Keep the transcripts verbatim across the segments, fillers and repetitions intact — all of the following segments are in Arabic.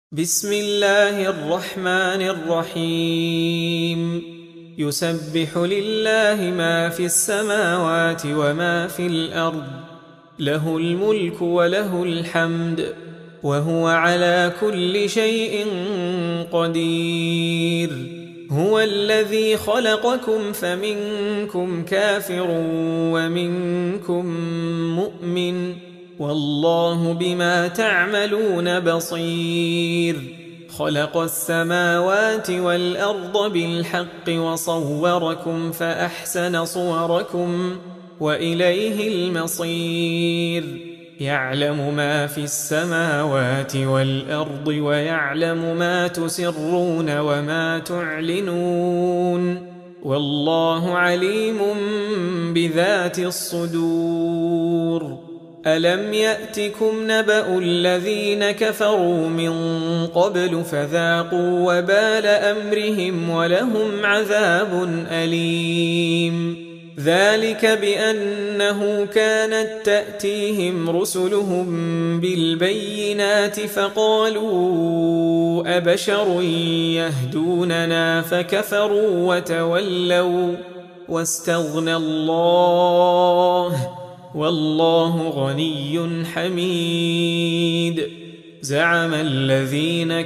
بسم الله الرحمن الرحيم يسبح لله ما في السماوات وما في الأرض له الملك وله الحمد وهو على كل شيء قدير هو الذي خلقكم فمنكم كافر ومنكم مؤمن والله بما تعملون بصير خلق السماوات والأرض بالحق وصوركم فأحسن صوركم وإليه المصير يعلم ما في السماوات والأرض ويعلم ما تسرون وما تعلنون والله عليم بذات الصدور ألم يأتكم نبأ الذين كفروا من قبل فذاقوا وبال أمرهم ولهم عذاب أليم ذلك بأنه كانت تأتيهم رسلهم بالبينات فقالوا أبشر يهدوننا فكفروا وتولوا واستغنى الله والله غني حميد زعم الذين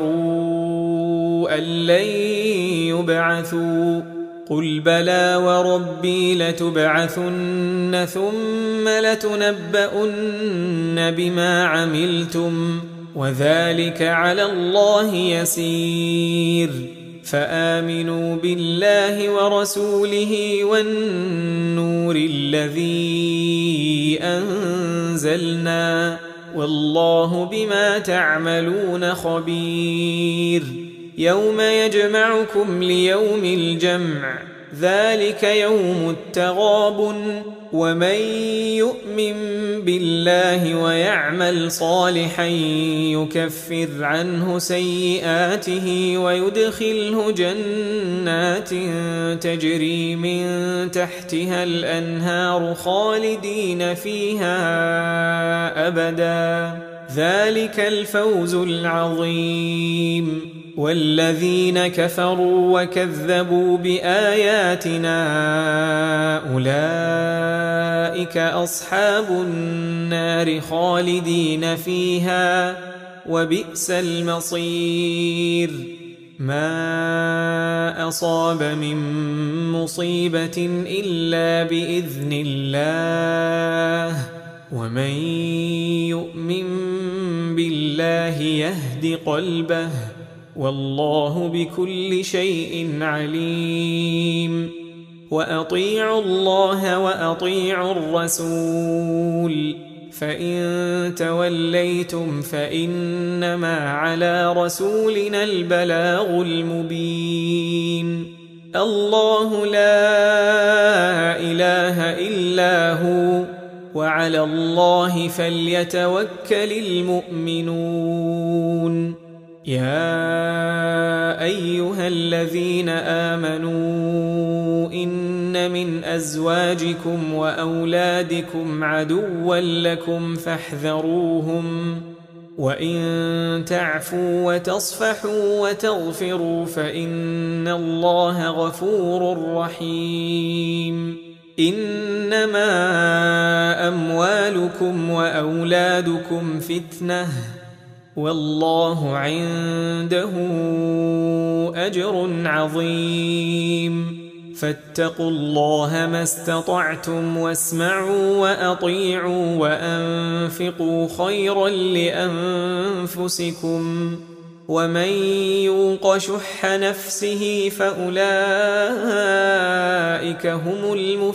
كفروا أن لن يبعثوا قل بلى وربي لتبعثن ثم لتنبؤن بما عملتم وذلك على الله يسير فآمنوا بالله ورسوله والنور الذي أنزلنا والله بما تعملون خبير يوم يجمعكم ليوم الجمع ذلك يوم التغابن ومن يؤمن بالله ويعمل صالحا يكفر عنه سيئاته ويدخله جنات تجري من تحتها الأنهار خالدين فيها أبدا ذلك الفوز العظيم والذين كفروا وكذبوا بآياتنا أولئك أصحاب النار خالدين فيها وبئس المصير ما أصاب من مصيبة إلا بإذن الله ومن يؤمن بالله يهد قلبه والله بكل شيء عليم وأطيعوا الله وأطيعوا الرسول فإن توليتم فإنما على رسولنا البلاغ المبين الله لا إله إلا هو وعلى الله فليتوكل المؤمنون يا أيها الذين آمنوا إن من أزواجكم وأولادكم عدوا لكم فاحذروهم وإن تعفوا وتصفحوا وتغفروا فإن الله غفور رحيم إنما أموالكم وأولادكم فتنة والله عنده أجر عظيم فاتقوا الله ما استطعتم واسمعوا وأطيعوا وأنفقوا خيرا لأنفسكم ومن يوق شح نفسه فأولئك هم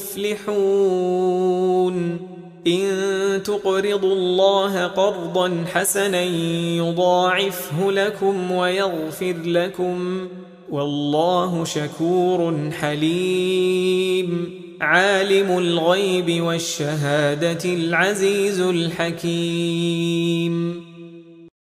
المفلحون إن تقرضوا الله قرضا حسنا يضاعفه لكم ويغفر لكم والله شكور حليم عالم الغيب والشهادة العزيز الحكيم